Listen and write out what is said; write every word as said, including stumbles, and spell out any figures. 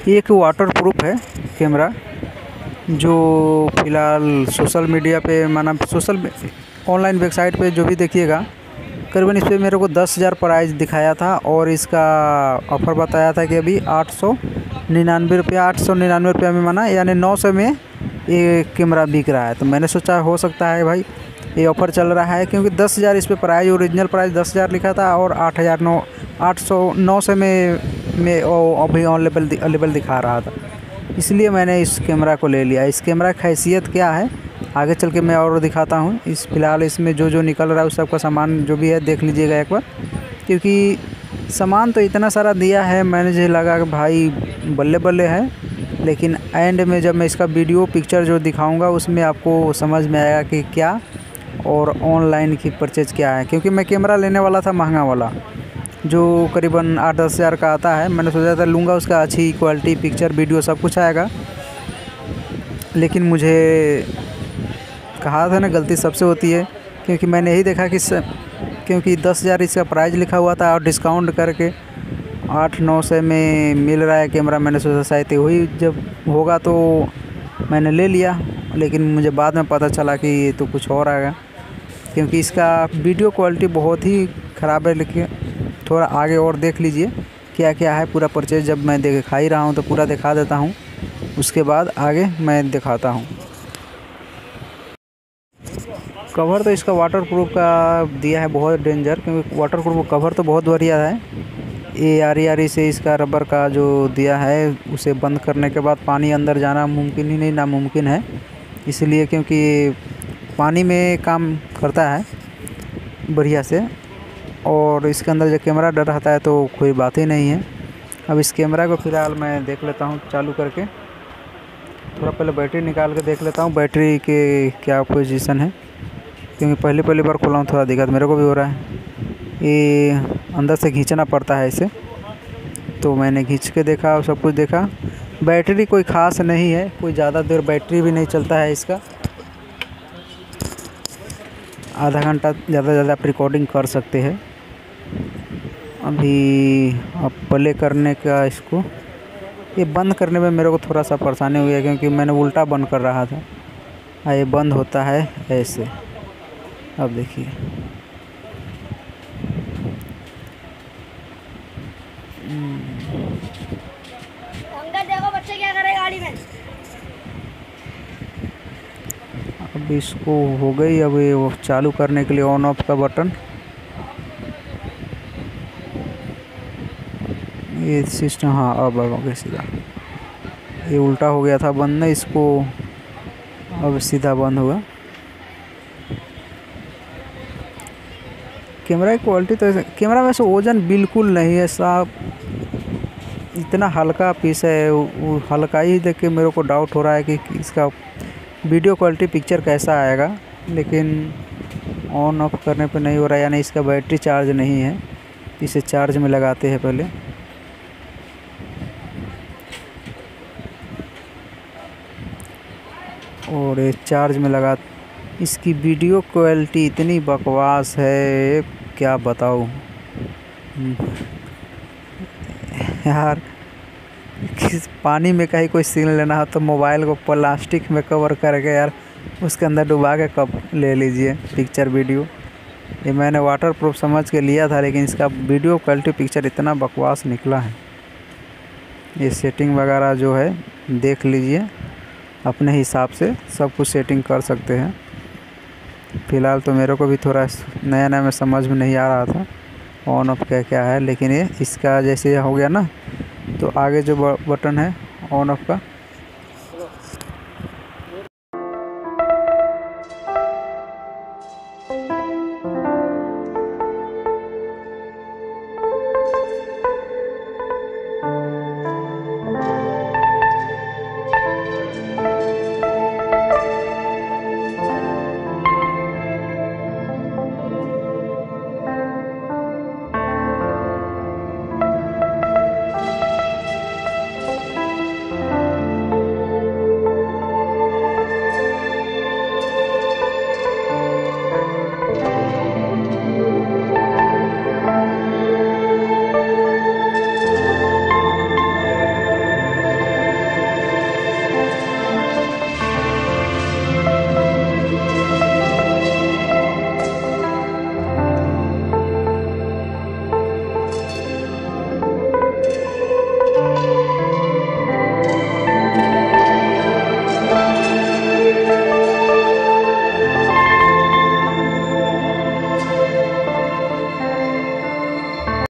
ये एक वाटरप्रूफ है कैमरा, जो फ़िलहाल सोशल मीडिया पे माना सोशल ऑनलाइन वेबसाइट पे जो भी देखिएगा, करीबन इस पर मेरे को दस हज़ार प्राइस दिखाया था और इसका ऑफ़र बताया था कि अभी आठ सौ निन्यानवे रुपया आठ सौ निन्यानवे रुपया में माना, यानी नौ सौ में ये कैमरा बिक रहा है। तो मैंने सोचा हो सकता है भाई ये ऑफ़र चल रहा है, क्योंकि दस हज़ार इस पे प्राइस, ओरिजिनल प्राइस दस हज़ार लिखा था और आठ हज़ार नौ आठ सौ नौ सौ में में अभी अवेलेबल अवेलेबल दिखा रहा था, इसलिए मैंने इस कैमरा को ले लिया। इस कैमरा की हैसियत क्या है आगे चल के मैं और दिखाता हूँ। इस फ़िलहाल इसमें जो जो निकल रहा है उस सब का सामान जो भी है देख लीजिएगा एक बार, क्योंकि सामान तो इतना सारा दिया है, मैंने जो लगा कि भाई बल्ले बल्ले है, लेकिन एंड में जब मैं इसका वीडियो पिक्चर जो दिखाऊंगा उसमें आपको समझ में आएगा कि क्या और ऑनलाइन की परचेज़ क्या है। क्योंकि मैं कैमरा लेने वाला था महंगा वाला, जो करीबन आठ दस हज़ार का आता है। मैंने सोचा था लूँगा, उसका अच्छी क्वालिटी पिक्चर वीडियो सब कुछ आएगा, लेकिन मुझे कहा था ना गलती सबसे होती है, क्योंकि मैंने यही देखा कि स, क्योंकि दस हज़ार इसका प्राइस लिखा हुआ था और डिस्काउंट करके आठ नौ सौ में मिल रहा है कैमरा। मैंने सोचा शायद वही जब होगा तो मैंने ले लिया, लेकिन मुझे बाद में पता चला कि ये तो कुछ और आएगा, क्योंकि इसका वीडियो क्वालिटी बहुत ही ख़राब है। लेकिन थोड़ा आगे और देख लीजिए क्या क्या है पूरा परचेज। जब मैं दिखा ही रहा हूँ तो पूरा दिखा देता हूँ, उसके बाद आगे मैं दिखाता हूँ। कवर तो इसका वाटरप्रूफ का दिया है, बहुत डेंजर, क्योंकि वाटरप्रूफ कवर तो बहुत बढ़िया है। ये आरी आरी से इसका रबर का जो दिया है, उसे बंद करने के बाद पानी अंदर जाना मुमकिन ही नहीं, नामुमकिन है, इसलिए क्योंकि पानी में काम करता है बढ़िया से। और इसके अंदर जो कैमरा डर रहता है तो कोई बात ही नहीं है। अब इस कैमरा को फ़िलहाल मैं देख लेता हूँ चालू करके, थोड़ा पहले बैटरी निकाल के देख लेता हूँ बैटरी के क्या पोजीशन है, क्योंकि पहले पहली बार खोला हूँ, थोड़ा दिक्कत मेरे को भी हो रहा है। ये अंदर से खींचना पड़ता है इसे, तो मैंने खींच के देखा और सब कुछ देखा। बैटरी कोई ख़ास नहीं है, कोई ज़्यादा देर बैटरी भी नहीं चलता है इसका, आधा घंटा ज़्यादा ज़्यादा आप रिकॉर्डिंग कर सकते हैं। अभी अब प्ले करने का इसको, ये बंद करने में मेरे को थोड़ा सा परेशानी हुई है, क्योंकि मैंने उल्टा बंद कर रहा था। हाँ, ये बंद होता है ऐसे। अब देखिए, देखो बच्चे क्या कर रहे हैं गाड़ी में। अब इसको हो गई। अब ये वो चालू करने के लिए ऑन ऑफ का बटन, ये सिस्टम, हाँ अब अब गया सीधा। ये उल्टा हो गया था बंद ना, इसको अब सीधा बंद हुआ। कैमरा की क्वालिटी तो, कैमरा में से वज़न बिल्कुल नहीं है साहब, इतना हल्का पीस है। वो हल्का ही देख के मेरे को डाउट हो रहा है कि इसका वीडियो क्वालिटी पिक्चर कैसा आएगा, लेकिन ऑन ऑफ करने पे नहीं हो रहा है, यानी इसका बैटरी चार्ज नहीं है। इसे चार्ज में लगाते हैं पहले। और ये चार्ज में लगा, इसकी वीडियो क्वालिटी इतनी बकवास है क्या बताऊँ यार। किस पानी में कहीं कोई सीन लेना हो तो मोबाइल को प्लास्टिक में कवर करके यार उसके अंदर डुबा के कब ले लीजिए पिक्चर वीडियो। ये मैंने वाटरप्रूफ समझ के लिया था, लेकिन इसका वीडियो क्वालिटी पिक्चर इतना बकवास निकला है। ये सेटिंग वगैरह जो है देख लीजिए, अपने हिसाब से सब कुछ सेटिंग कर सकते हैं। फ़िलहाल तो मेरे को भी थोड़ा नया नया में समझ में नहीं आ रहा था ऑन ऑफ क्या क्या है, लेकिन ये इसका जैसे हो गया ना, तो आगे जो बटन है ऑन ऑफ का